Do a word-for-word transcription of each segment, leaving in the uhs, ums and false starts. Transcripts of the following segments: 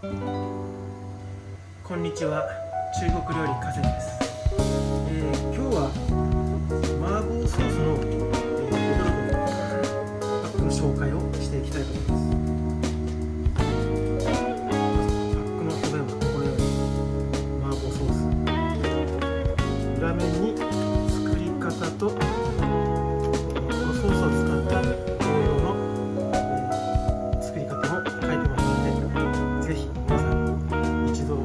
こんにちは、中国料理カゼンです。えー、今日は麻婆ソースの、えー、レトルトのパックの紹介をしていきたいと思います。パックの表面はこのように麻婆ソース、裏面に作り方と、えー、このソースを使った同様の、えー、作り方も書いてますので、ぜひ皆さん一度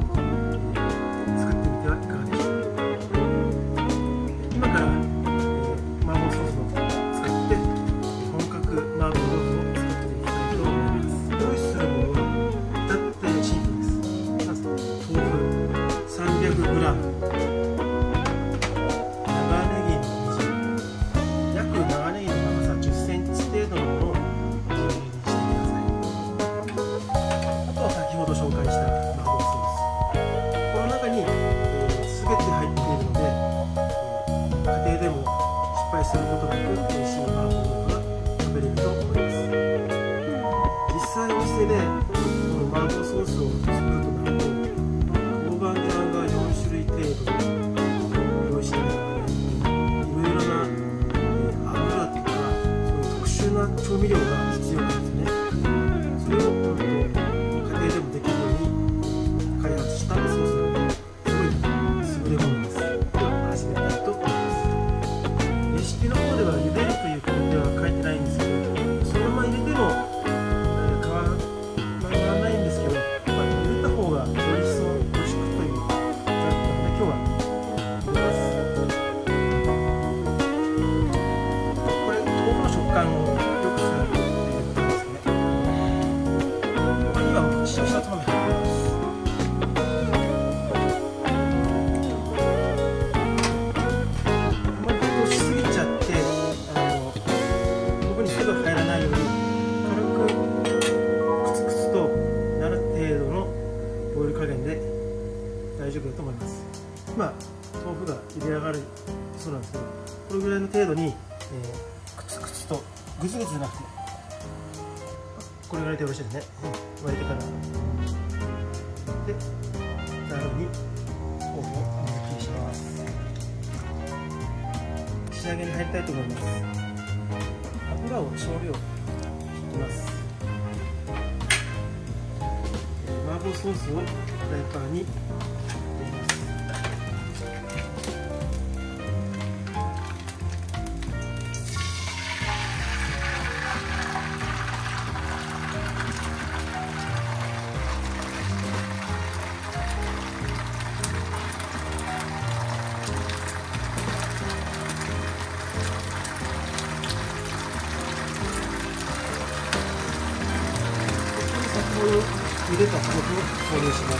することなく美味しい麻婆豆腐が食べれると思います。実際お店でこの麻婆ソースを作るとなると豆板醤がよんしゅるい程度用意しなきゃならないので、いろいろな、えー、油とかそういう特殊な調味料が必要なんですね。それを、うん、家庭でもできるように開発したソースなので、すごい優れものです。では始めたいと思います。レシピの方では茹でるという工程は書いてないんですけど、そのまま入れても変わらないんですけど、まあ、茹でた方がより一層美味しくというザックなので、今日は入れます。これ豆腐の食感を良くするということですね。ここには塩一つまみ入ってます。大丈夫だと思います。今豆腐が茹で上がるそうなんですけど、これぐらいの程度に、えー、クツクツとグツグツじゃなくてこれぐらいでよろしいですね。うん、沸いてからでざるに豆腐を水切りします。仕上げに入りたいと思います。油を少量引きます。麻婆ソースをフライパンに茹でた豆腐を投入します。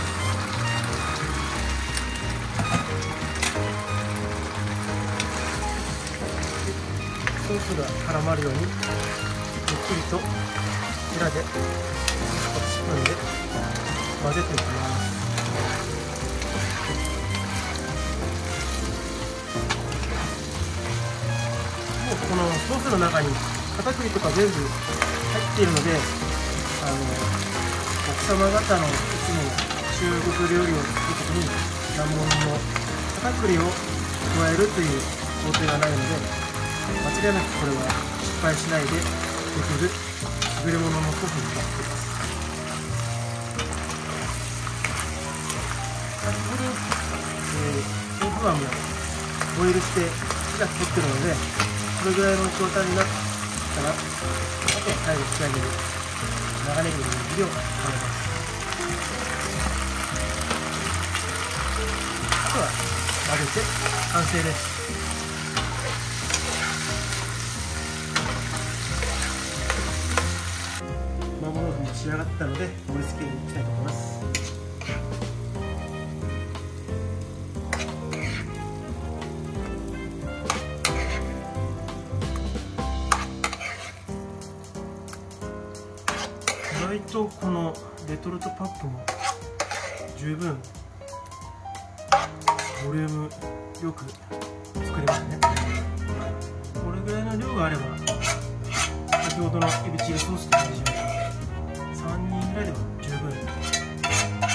ソースが絡まるようにゆっくりとヘラでスプーンで混ぜていきます。もうこのソースの中に片栗とか全部入っているので、あの奥様方のいつも中国料理を作るときに難問の片栗を加えるという工程がないので、間違いなくこれは失敗しないでできる優れもののソースになっています。先ほど、えー、豆腐はもうボイルして火が通っているので、これぐらいの状態になったら、あとは最後仕上げる長ネギの水切りを加えます。あとは混ぜて完成です。麻婆豆腐も仕上がったので盛り付けにいきたいと思います。意外とこのレトルトパックも十分ボリュームよく作れますね。これぐらいの量があれば先ほどのエビチリソースと同じようにさんにんぐらいでは十分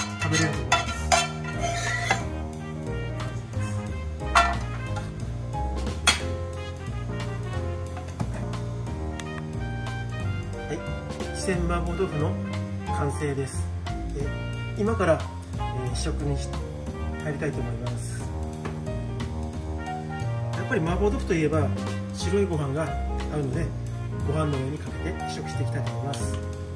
はい、四川麻婆豆腐の完成です。え今から、えー、試食に入りたいと思います。やっぱり麻婆豆腐といえば白いご飯が合うので、ご飯の上にかけて試食していきたいと思います。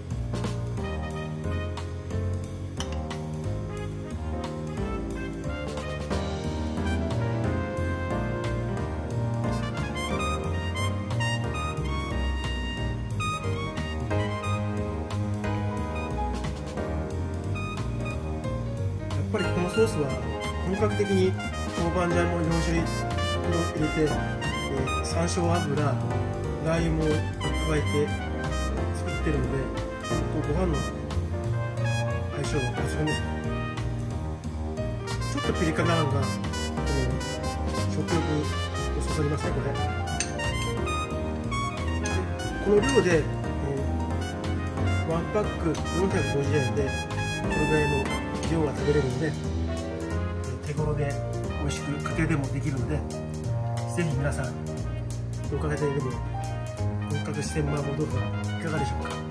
やっぱりこのソースは本格的に豆板醤もよん種類入れて、えー、山椒油、ラー油も加えて作ってるので、ご飯の相性は抜群ですね。ちょっとピリ辛なのが、この食欲をそそりますね、これ。この量で、えー、ワンパックよんひゃくごじゅうえんでこれぐらいの量が食べれるので、手頃で美味しく家庭でもできるので、ぜひ皆さんご家庭でも本格四川麻婆豆腐はいかがでしょうか。